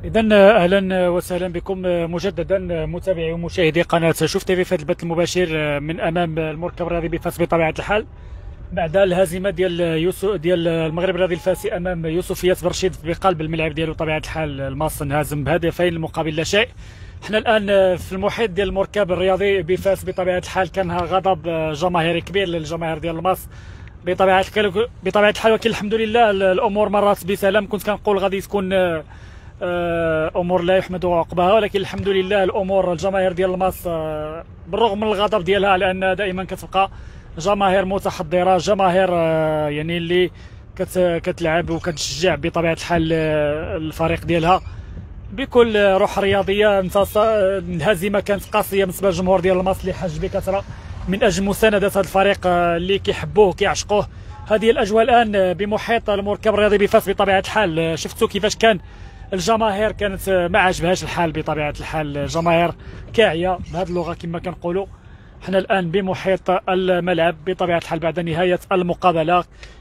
إذا أهلا وسهلا بكم مجددا متابعي ومشاهدي قناة شوف تيفي في هذا البث المباشر من أمام المركب الرياضي بفاس بطبيعة الحال بعد الهزيمة ديال المغرب الرياضي الفاسي أمام يوسفيات برشيد بقلب الملعب ديالو بطبيعة الحال. الماس انهزم بهدفين مقابل لا شيء. حنا الآن في المحيط ديال المركب الرياضي بفاس بطبيعة الحال. كان غضب جماهيري كبير للجماهير ديال الماس بطبيعة الحال، ولكن الحمد لله الأمور مرات بسلام. كنت كنقول غادي تكون امور لا يحمد عقباها، ولكن الحمد لله الامور الجماهير ديال الماس بالرغم من الغضب ديالها، لان دائما كتبقى جماهير متحضره، جماهير يعني اللي كتلعب وكتشجع بطبيعه الحال الفريق ديالها بكل روح رياضيه. الهزيمه كانت قاسيه بالنسبه للجمهور ديال الماس اللي حج بكثره من اجل مسانده هذا الفريق اللي كيحبوه كيعشقوه. هذه الاجواء الان بمحيط المركب الرياضي بفاس بطبيعه الحال. شفتوا كيفاش كان الجماهير كانت ما عجبهاش الحال بطبيعه الحال، الجماهير كاعيه بهذه اللغه كما كنقولوا. حنا الان بمحيط الملعب بطبيعه الحال بعد نهايه المقابله.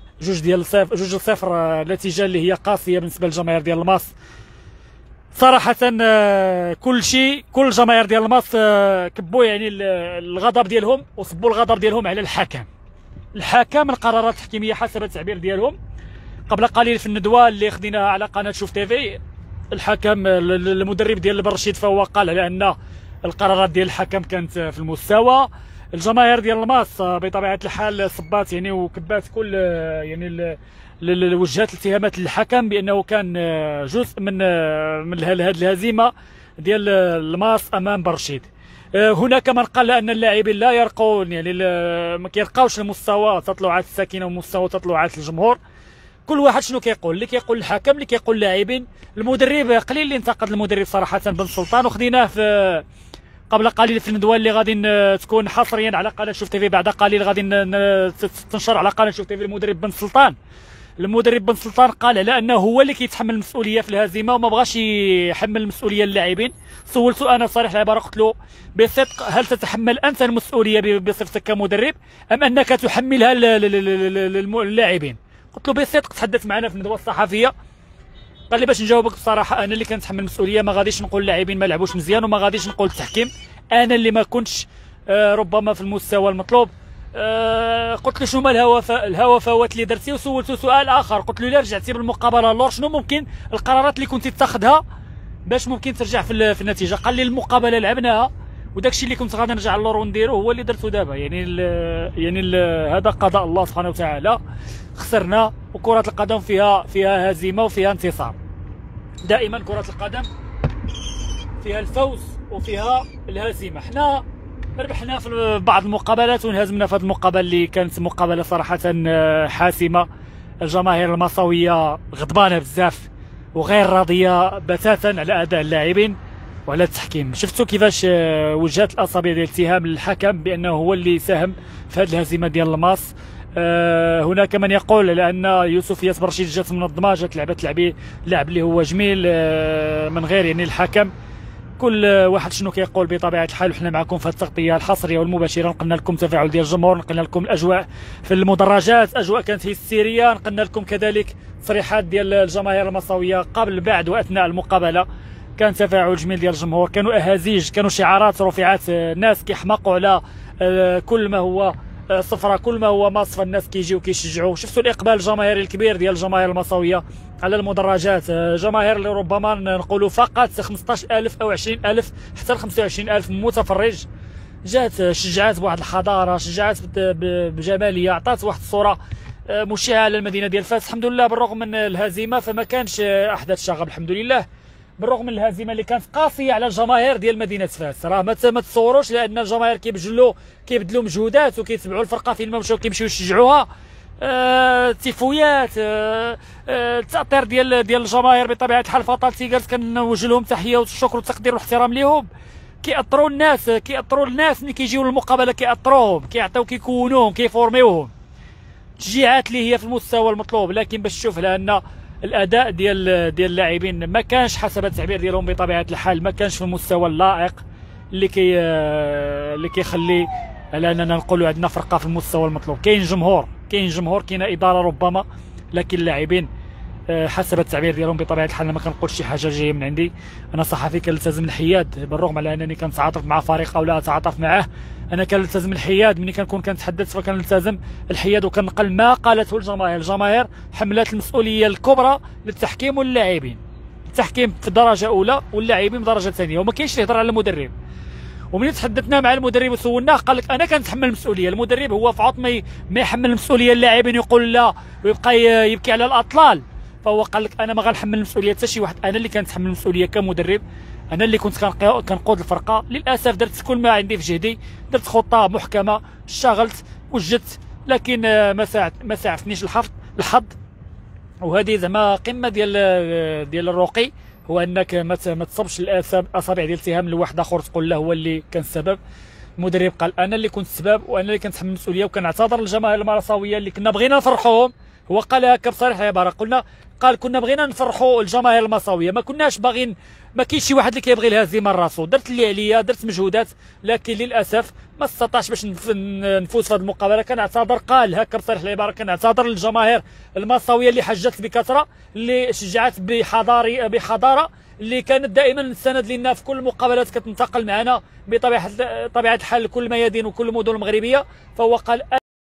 2-0 نتيجه اللي هي قاسيه بالنسبه للجماهير ديال الماس صراحه. كل الجماهير ديال الماس كبوا يعني الغضب ديالهم وصبوا الغضب ديالهم على الحكم القرارات التحكيميه حسب التعبير ديالهم. قبل قليل في الندوه اللي خديناها على قناه شوف تيفي، الحكم المدرب ديال البرشيد فهو قال على ان القرارات ديال الحكم كانت في المستوى. الجماهير ديال الماس بطبيعه الحال صبات يعني وكبات كل يعني وجهات الاتهامات للحكم بانه كان جزء من هذه الهزيمه ديال الماس امام برشيد. هناك من قال ان اللاعبين لا يرقون، يعني ما كيرقاوش لمستوى تطلعات الساكنه ومستوى تطلعات الجمهور. كل واحد شنو كيقول، اللي كيقول الحكم، اللي كيقول اللاعبين. المدرب قليل اللي انتقد المدرب صراحه بن سلطان، وخديناه في قبل قليل في الندوه اللي غادي تكون حصريا على قناه شوف تيفي. بعد قليل غادي تنشر على قناه شوف تيفي. المدرب بن سلطان قال على انه هو اللي كيتحمل المسؤوليه في الهزيمه وما بغاش يحمل المسؤوليه للاعبين. سولته انا صريح العباره، قلت له بصدق هل تتحمل انت المسؤوليه بصفتك كمدرب ام انك تحملها للاعبين؟ قلت له بصدق تحدث معنا في الندوه الصحفيه. قال لي باش نجاوبك بصراحه انا اللي كنتحمل المسؤوليه، ما غاديش نقول اللاعبين ما لعبوش مزيان وما غاديش نقول التحكيم، انا اللي ما كنتش ربما في المستوى المطلوب. قلت له شنو هما الهوا فوات اللي درتي، وسولته سؤال اخر قلت له الا رجعتي بالمقابله اللور شنو ممكن القرارات اللي كنتي تاخذها باش ممكن ترجع في النتيجه. قال لي المقابله لعبناها وداكشي اللي كنت غادي نرجع اللور ونديرو هو اللي درتو دابا. هذا قضاء الله سبحانه وتعالى. خسرنا، وكرة القدم فيها هزيمة وفيها انتصار. دائما كرة القدم فيها الفوز وفيها الهزيمة. حنا ربحنا في بعض المقابلات وانهزمنا في هذه المقابلة اللي كانت مقابلة صراحة حاسمة. الجماهير المصاوية غضبانة بزاف وغير راضية بتاتا على أداء اللاعبين وعلى التحكيم. شفتوا كيفاش وجهات الأصابع ديال الاتهام للحكم بأنه هو اللي ساهم في هذه الهزيمة ديال الماس. هناك من يقول لان يوسفيات برشيد جات منظمه، جات لعبت لعب اللي هو جميل من غير يعني الحكم. كل واحد شنو كيقول بطبيعه الحال. وحنا معكم في التغطيه الحصريه والمباشره، نقلنا لكم تفاعل ديال الجمهور، نقلنا لكم الاجواء في المدرجات، اجواء كانت هستيريه، نقلنا لكم كذلك تصريحات ديال الجماهير المصاويه قبل بعد واثناء المقابله. كان تفاعل جميل ديال الجمهور، كانوا اهازيج، كانوا شعارات رفعات، ناس كيحمقوا على كل ما هو صفرة، كل ما هو مصفى الناس كيجيو كيشجعوا. شفتوا الاقبال الجماهيري الكبير ديال الجماهير المصاويه على المدرجات، جماهير اللي ربما نقولوا فقط 15,000 او 20,000 حتى ل 25,000 متفرج جات، شجعات بواحد الحضاره، شجعات بجماليه، عطات واحد الصوره مشعه للمدينه ديال فاس. الحمد لله بالرغم من الهزيمه فما كانش احداث شغب الحمد لله، بالرغم من الهزيمه اللي كانت قاسيه على الجماهير ديال مدينه فاس. راه ما تصوروش، لان الجماهير كيبذلوا مجهودات وكيتبعوا الفرقه فين ما مشاو كيمشيو يشجعوها. تيفويات، التاثير ديال الجماهير بطبيعه الحال. فطال تيجرز كنوجه لهم تحيه والشكر والتقدير والاحترام ليهم. كيأثروا الناس ملي كيجيو للمقابله، كيأثروهم، كيعطيو، كيكونوهم، كيفورميوهم. تشجيعات اللي هي في المستوى المطلوب. لكن باش تشوف لان الاداء ديال اللاعبين ما كانش حسب التعبير ديالهم بطبيعه الحال، ما كانش في المستوى اللائق اللي كيخلي على اننا نقولوا عندنا فرقه في المستوى المطلوب. كاين جمهور، كاينه اداره ربما، لكن اللاعبين حسب التعبير ديالهم بطبيعه الحال. ما كنقولش شي حاجه جايه من عندي، انا صحفي كنلتزم الحياد بالرغم على انني كنتعاطف مع فريق او لا اتعاطف معه. انا كنلتزم الحياد، ملي كنكون كنتحدث فكنلتزم الحياد وكنقل ما قالته الجماهير. الجماهير حملت المسؤوليه الكبرى للتحكيم واللاعبين، التحكيم في درجه اولى واللاعبين في درجه ثانيه، وما كاينش اللي يهضر على المدرب. ومن تحدثنا مع المدرب وسولناه قال لك انا كنتحمل المسؤوليه. المدرب هو في عوض ما يحمل المسؤوليه اللاعبين يقول لا ويبقى يبكي على الاطلال، فهو قال لك انا ما غنحمل المسؤوليه حتى شي واحد، انا اللي كنتحمل المسؤوليه كمدرب، انا اللي كنت كنقود الفرقه. للاسف درت كل ما عندي في جهدي، درت خطه محكمه، اشتغلت وجدت، لكن ما ساعدنيش الحظ. وهذه زعما قمه ديال الرقي، هو انك ما تصبش الاصابع ديال التهام لواحد اخر تقول له هو اللي كان السبب. المدرب قال انا اللي كنت السبب وانا اللي كنتحمل المسؤوليه، وكنعتذر للجماهير المرصاويه اللي كنا بغينا نفرحوهم. هو قال هكا بصريح العباره، قال كنا بغينا نفرحوا الجماهير المصاويه، ما كناش باغيين، ما كاينش شي واحد اللي كيبغي الهزيمه لراسو. درت اللي عليا، درت مجهودات، لكن للاسف ما استطعتش باش نفوز في هذه المقابله. كنعتذر، قال هكا بصريح العباره، كنعتذر للجماهير المصاويه اللي حجت بكثره، اللي شجعت بحضاره، اللي كانت دائما السند لنا في كل المقابلات، كتنتقل معنا بطبيعه الحال لكل الميادين وكل المدن المغربيه. فهو قال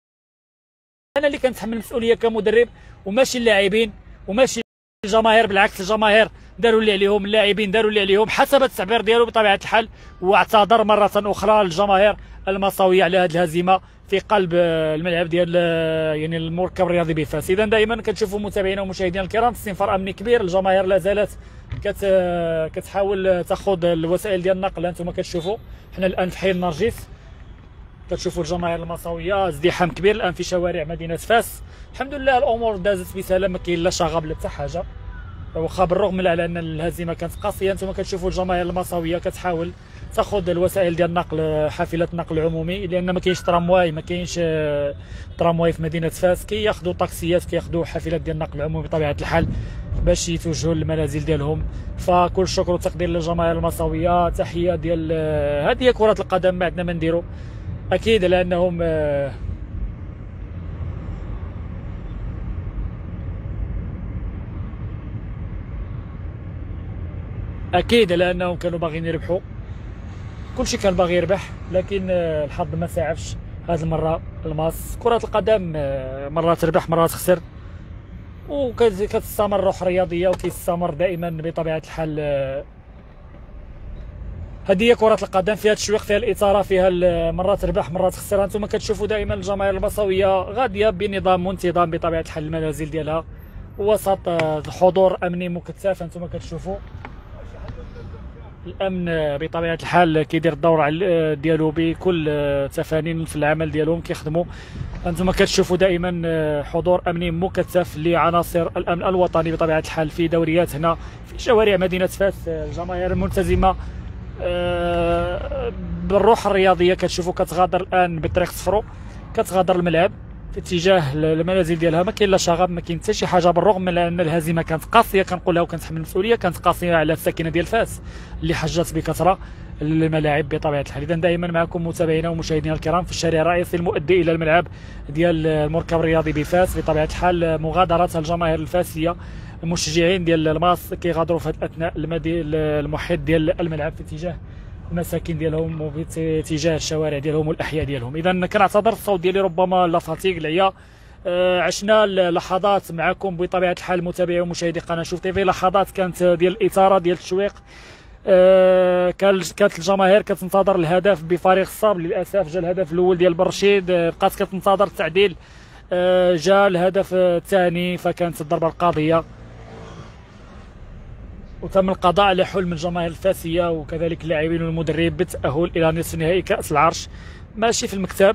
انا اللي كنتحمل المسؤوليه كمدرب، وماشي اللاعبين وماشي الجماهير. بالعكس الجماهير داروا اللي عليهم، اللاعبين داروا اللي عليهم حسب التعبير ديالو بطبيعه الحال. واعتذر مره اخرى للجماهير المصاويه على هذه الهزيمه في قلب الملعب ديال يعني المركب الرياضي بفاس. اذا دائما كتشوفوا متابعينا ومشاهدينا الكرام استنفار امني كبير، الجماهير لا زالت كتحاول تاخذ الوسائل ديال النقل. انتم كتشوفوا حنا الان في حي النرجس، كتشوفوا الجماهير المصاويه ازدحام كبير الان في شوارع مدينه فاس. الحمد لله الامور دازت بسلام، ما كاين لا شغب لا حتى حاجه، واخا بالرغم من على ان الهزيمه كانت قاسيه. انتم كتشوفوا الجماهير المصاويه كتحاول تاخذ الوسائل ديال النقل، حافلات نقل عمومي، لان ما كاينش ترامواي، ما كاينش ترامواي في مدينه فاس، كياخذوا طاكسيات، كياخذوا حافلات ديال النقل العمومي بطبيعه الحال باش يتوجهوا للمنازل ديالهم. فكل الشكر والتقدير للجماهير المصاويه، تحيه ديال هذه هي كره القدم، ما عندنا ما نديروا اكيد، لانهم اكيد لانهم كانوا باغيين يربحوا، كلشي كان باغي يربح، لكن الحظ ما ساعفش هذه المره. الماس كره القدم مرات تربح مرات تخسر، وكتستمر الروح الرياضيه وكيستمر دائما بطبيعه الحال. هذه هي كرة القدم، فيها التشويق، فيها الإثارة، فيها مرات تربح مرات تخسر. انتم كتشوفوا دائما الجماهير المصاوية غادية بنظام وانتظام بطبيعة الحال المنازل ديالها، وسط حضور أمني مكثف. انتم كتشوفوا الأمن بطبيعة الحال كيدير الدور ديالو بكل تفانين في العمل ديالهم كيخدموا. انتم كتشوفوا دائما حضور أمني مكثف لعناصر الأمن الوطني بطبيعة الحال في دوريات هنا في شوارع مدينة فاس. الجماهير الملتزمة بالروح الرياضيه كتشوفوا كتغادر الان بطريق صفرو، كتغادر الملعب في اتجاه المنازل ديالها. ما كاين لا شغب، ما كاين حتى شي حاجه، بالرغم من ان الهزيمه كانت قاسيه، كنقولها وكنتحمل المسؤوليه، كانت قاسيه على الساكنه ديال فاس اللي حجت بكثره الملاعب بطبيعه الحال. اذا دائما معكم متابعينا ومشاهدينا الكرام في الشارع الرئيسي المؤدي الى الملعب ديال المركب الرياضي بفاس. بطبيعه الحال مغادره الجماهير الفاسيه، المشجعين ديال الماس كيغادروا في اثناء المحيط ديال الملعب في اتجاه المساكن ديالهم وفي اتجاه الشوارع ديالهم والاحياء ديالهم. اذا كنعتذر، الصوت ديالي ربما لا فاتيك العيا. عشنا لحظات معكم بطبيعه الحال متابعي ومشاهدي قناه شوف تيفي، لحظات كانت ديال الاثاره ديال التشويق. كانت الجماهير كتنتظر الهدف بفريق الصبر، للاسف جا الهدف الاول ديال برشيد، بقات كتنتظر التعديل، جا الهدف الثاني فكانت الضربه القاضيه، وتم القضاء على حلم الجماهير الفاسيه وكذلك اللاعبين والمدرب بالتاهل الى نصف نهائي كاس العرش. ماشي في المكتب،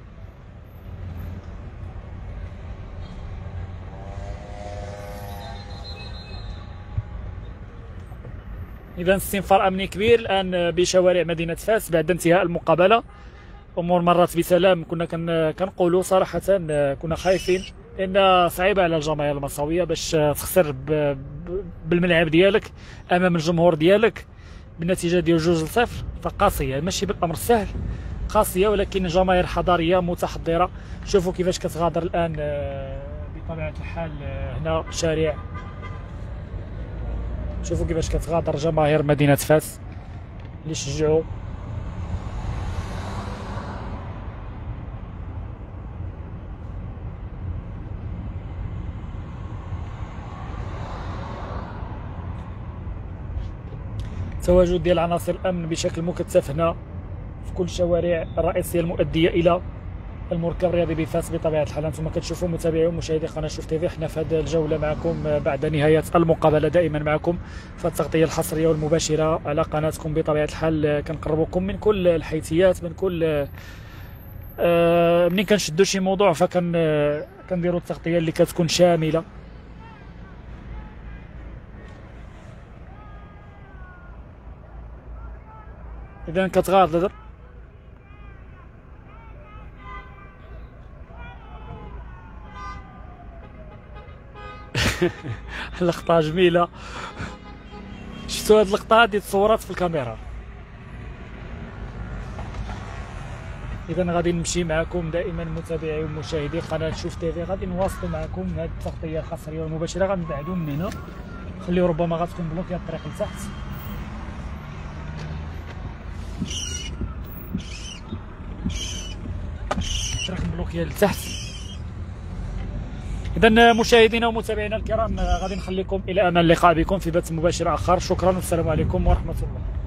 اذا استنفار امني كبير الان بشوارع مدينه فاس بعد انتهاء المقابله. امور مرت بسلام. كنا كنقولوا صراحه كنا خايفين، لان صعيبه على الجماهير المصاويه باش تخسر بالملعب ديالك امام الجمهور ديالك بالنتيجه ديال 2-0، فقاسيه، ماشي بالامر سهل، قاسيه، ولكن جماهير حضاريه متحضره. شوفوا كيفاش كتغادر الان بطبيعه الحال هنا شارع شوفوا كيفاش كتغادر جماهير مدينه فاس اللي شجعوا. تواجد ديال عناصر الامن بشكل مكثف هنا في كل الشوارع الرئيسيه المؤديه الى المركب الرياضي بفاس. بطبيعه الحال انتم كتشوفوا متابعي ومشاهدي قناه شوف تيفي، حنا في هذه الجوله معكم بعد نهايه المقابله دائما معكم في التغطيه الحصريه والمباشره على قناتكم. بطبيعه الحال كنقربكم من كل الحيثيات، من كل منين كنشدوا شي موضوع كنديروا التغطيه اللي كتكون شامله. اذا كتغادر لقطة جميلة، شفتوا هاد اللقطة هادي تصورات في الكاميرا. إذا غادي نمشي معكم دائما متابعي ومشاهدي قناة شوف تيفي، غادي نواصلوا معكم هاد التغطية الحصرية والمباشرة. غنبعدوا من هنا، خليو ربما غتكون بلوكي الطريق لتحت. الطريق بلوكي لتحت. إذا مشاهدينا ومتابعينا الكرام، غادي نخليكم إلى أمان اللقاء بكم في بث مباشر آخر. شكرا والسلام عليكم ورحمة الله.